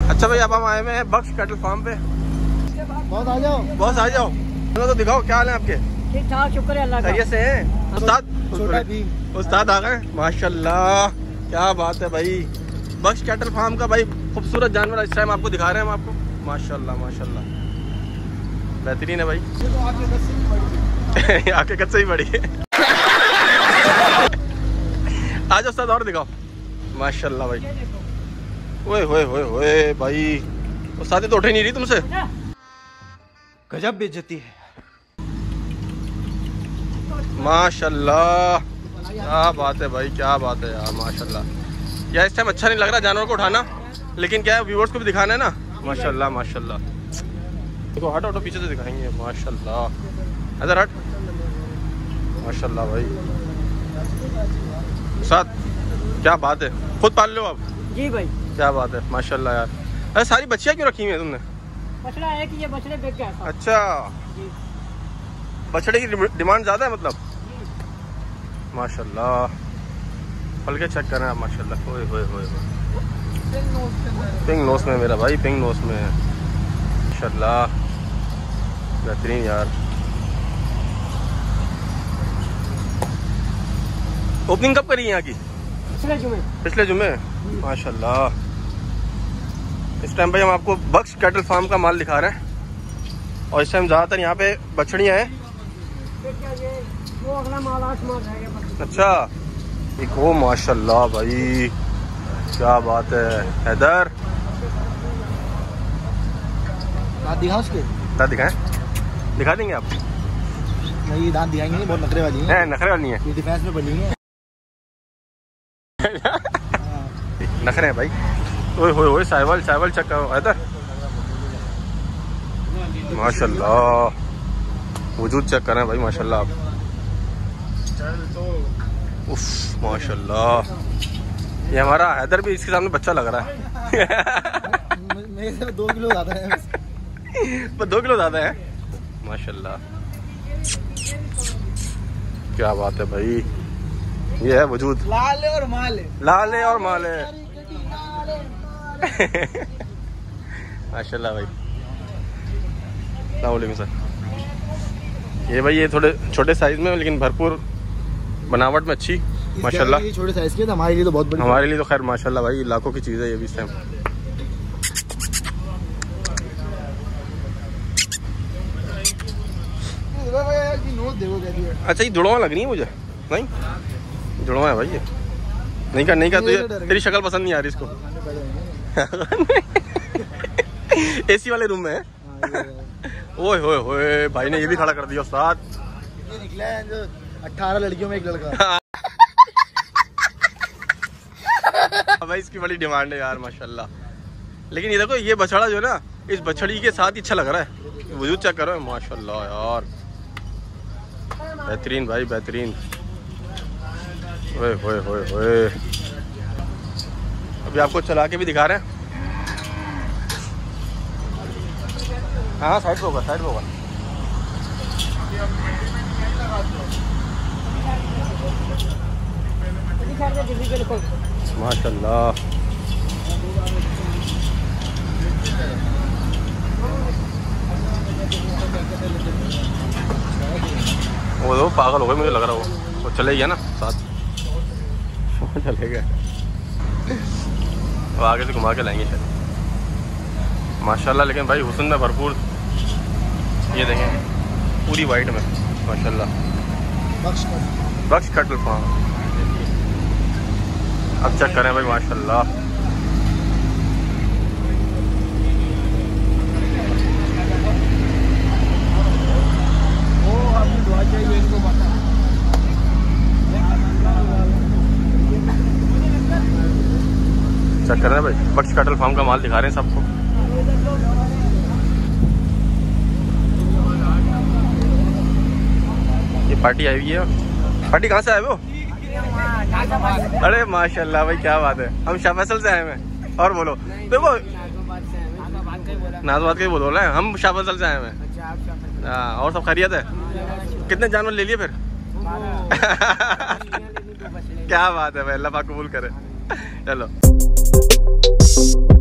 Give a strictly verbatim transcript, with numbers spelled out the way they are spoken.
अच्छा भाई, अब हम आए हुए हैं बख्श कैटल फार्म पे। बॉस आ जाओ, बॉस आ जाओ। तो दिखाओ क्या हाल है आपके? ठीक ठाक, शुक्र है अल्लाह का। खैरियत से हैं उस्ताद? छोटा भीम उस्ताद आ गए, माशाल्लाह क्या बात है भाई। बख्श कैटल फार्म का भाई खूबसूरत जानवर इस टाइम आपको दिखा रहे हैं हम आपको। माशाल्लाह माशाल्लाह बेहतरीन है भाई। आके कद से ही बड़ी है। आज उस्ताद और दिखाओ। माशाल्लाह भाई, ओए होए होए होए भाई, उस्ताद तो उठे नहीं रही तुमसे। गजब बेइज्जती है। माशाल्लाह क्या बात है भाई, क्या बात है यार, माशाल्लाह। यार इस टाइम अच्छा नहीं लग रहा जानवर को उठाना, लेकिन क्या है व्यूअर्स को भी दिखाना है ना। माशाल्लाह माशाल्लाह। देखो हट हटो, पीछे से दिखाएंगे। माशाल्लाह इधर हट। माशाल्लाह भाई साथ, क्या बात है। खुद पाल लो आप? जी भाई। क्या बात है माशाल्लाह यार। अरे सारी बच्चियाँ क्यों रखी हुई है तुमने? बछड़ा है कि ये बछड़े बिक गए। अच्छा, बछड़े की डिमांड ज़्यादा है मतलब? माशाल्लाह, पल के चेक करें आप। माशाल्लाह, ओए होए होए पिंक नोस में मेरा भाई, पिंक नोस में है माशाल्लाह, बेहतरीन यार। ओपनिंग कब करी है यहाँ की? पिछले जुमे। पिछले जुमे, माशाल्लाह। इस टाइम भाई हम आपको बख्श कैटल फार्म का माल दिखा रहे हैं, और इस टाइम ज़्यादातर यहाँ पे बछड़ियाँ हैं। वो अगला माल आठ माल रहेगा। अच्छा, एक वो माशाल्लाह भाई, क्या बात है। हैदर दांत दिखा उसके? दांत दिखाएं? दिखा देंगे आप? नहीं, दांत दिखाएंगे नहीं, बहुत नखरे वाली है। नखरे वाली है, ये डिफेंस में बनी है। नखरे हैं भाई। ओए होए होए, साइवल साइवल चेक करो हैदर, माशाल्लाह। वजूद चेक करें भाई माशाल्लाह आप। उफ माशाल्लाह, ये हमारा हैदर भी इसके सामने बच्चा लग रहा है। मेरे से दो किलो ज्यादा है। पर दो किलो ज्यादा है माशाल्लाह। क्या बात है भाई, ये है वजूद। लाले और माले, लाले और माले। माशाल्लाह भाई, अस्सलाम सर। ये भाई ये थोड़े छोटे साइज में, लेकिन भरपूर बनावट में अच्छी माशाल्लाह। ये छोटे साइज के, हमारे लिए तो बहुत बड़ी। हमारे लिए तो खैर माशाल्लाह भाई लाखों की चीज़ है ये भी इस टाइम। अच्छा, ये जुड़वा लग रही है मुझे। नहीं, जुड़वा है भाई ये। नहीं कर नहीं कर, तुझे तेरी शक्ल पसंद नहीं आ रही इसको। एसी वाले रूम में है। ओए होए होए, भाई ने ये भी खड़ा कर दिया साथ। ये निकला है जो अठारह लड़कियों में एक लड़का। भाई इसकी बड़ी डिमांड है यार माशाल्लाह। लेकिन ये देखो, ये बछड़ा जो है ना, इस बछड़ी के साथ ही अच्छा लग रहा है। वजूद चेक करो माशाल्लाह यार, बेहतरीन भाई बेहतरीन। ओए होए होए होए, अभी आपको चला के भी दिखा रहे हैं। हाँ साइड पे होगा, साइड पे होगा। माशाल्लाह, वो तो पागल हो गए मुझे लग रहा, वो वो चले गया ना साथ। चले गए, वो आगे से घुमा के लाएंगे शायद माशाल्लाह। लेकिन भाई हुस्न में भरपूर, ये देखें पूरी वाइट में माशाल्लाह। बख्श कैटल फार्म, अब चेक करें भाई माशाल्लाह। चेक कर रहे हैं भाई, बख्श कैटल फार्म का माल दिखा रहे हैं सबको। ये पार्टी आई हुई है। पार्टी कहाँ से आए वो? अरे माशाल्लाह भाई, क्या बात है। हम शाह फैसल से आए हैं। और बोलो देखो, नाजबाद के बोलो रहे हैं, हम शाह फैसल से आए हैं। हाँ, और सब खैरियत है? कितने जानवर ले लिए फिर? क्या बात है भाई, अल्लाह पाक कबूल करे। चलो।